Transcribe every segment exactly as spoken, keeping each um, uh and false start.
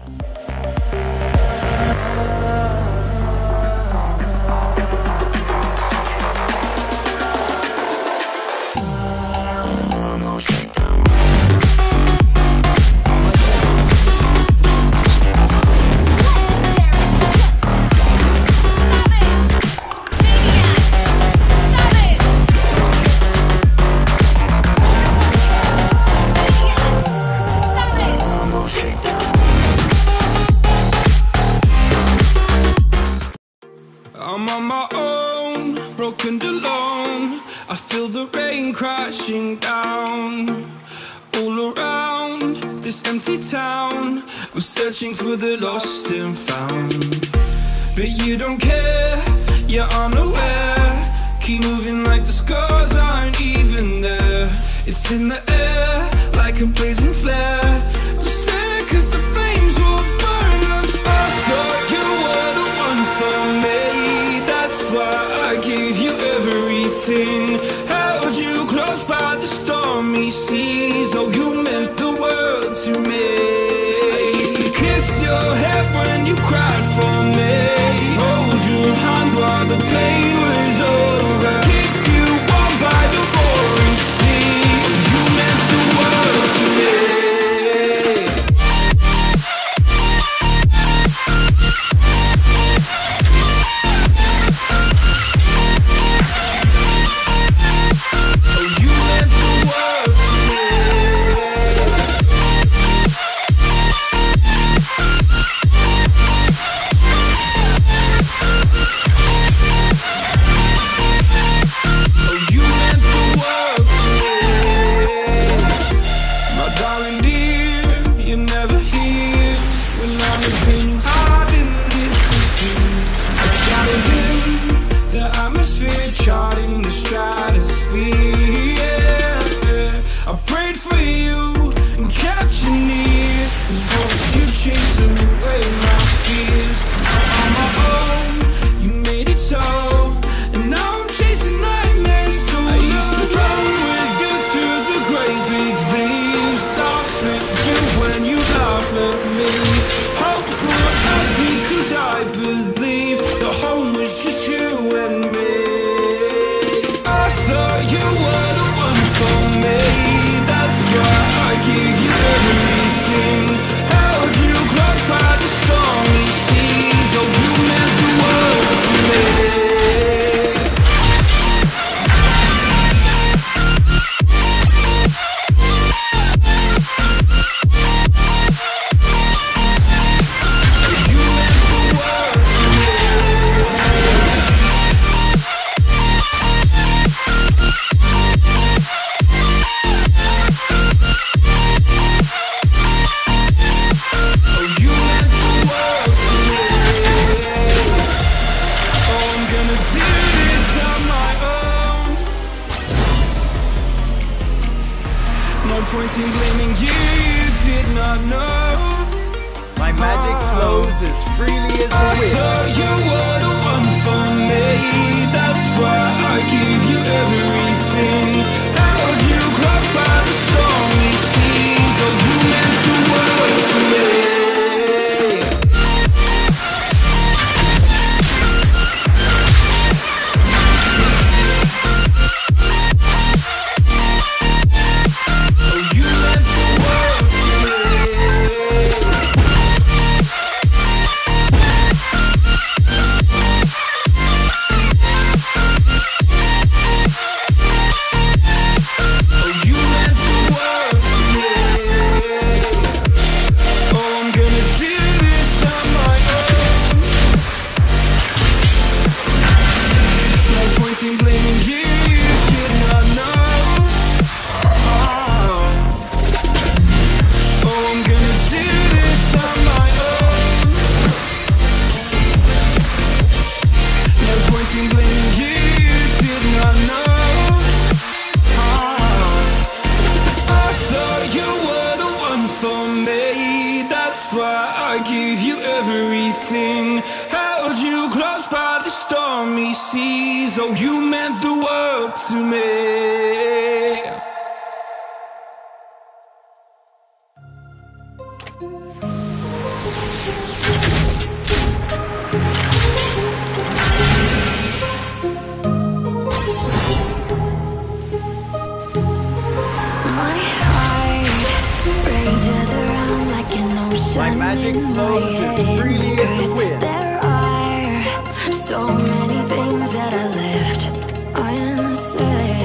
I'm on my own, broken alone. I feel the rain crashing down all around this empty town. I'm searching for the lost and found, but you don't care, you're unaware. Keep moving like the scars aren't even there. It's in the air like a blazing flare. Just stare, cause the flames will burn us. I thought you were the one for me, that's why I gave you everything. Held you close by the stormy seas. Oh, you meant the world to me. I used to kiss your head when you cried for me, hold your hand while the pain was over, keep you warm by the roaring sea. You meant the world to me. Charting the stratosphere, yeah. I prayed for you and kept you near, and hoped you'd chase away my fears. On my own, you made it so, and now I'm chasing nightmares too. I used to run with you through the great big leaves, laugh at you when you laugh at me. Hope for us because I believe the home was just you and me. You were the one for me, that's why I gave you everything. Held you close by the stormy seas. Oh, you meant the world to me. No point in blaming you, you did not know. My magic flows as freely as the wind. I thought you were the one for me, that's why I gave you everything. Held you close by the stormy seas. Oh, you meant the world to me. I gave you everything, held you close by the stormy seas. Oh, you meant the world to me. My magic flows as freely as the wind. There are so many things that I left unsaid.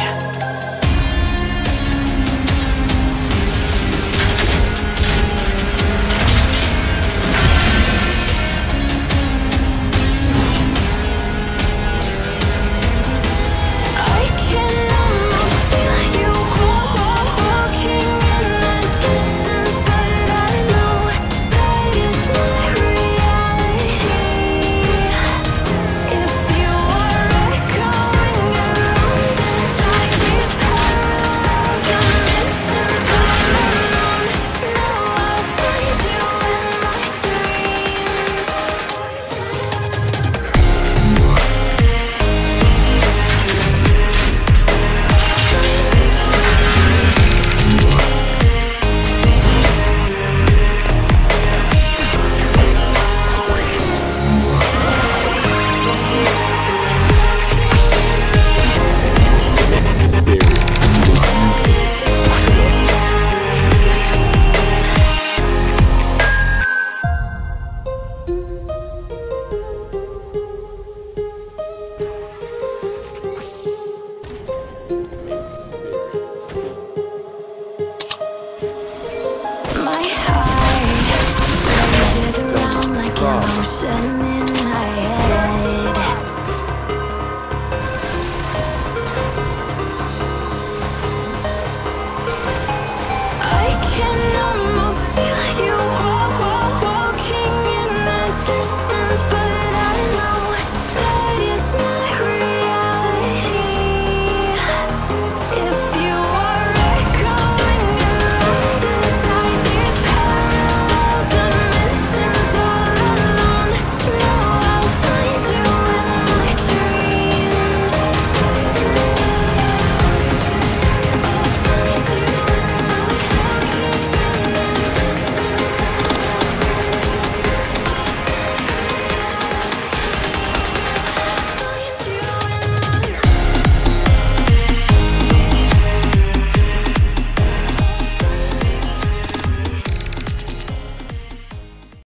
I can almost feel you walking in the distance, but I know that it's not reality. If you are echoing around inside these parallel dimensions, I'm alone. Now I'll find you in my dreams. My heart rages around like an ocean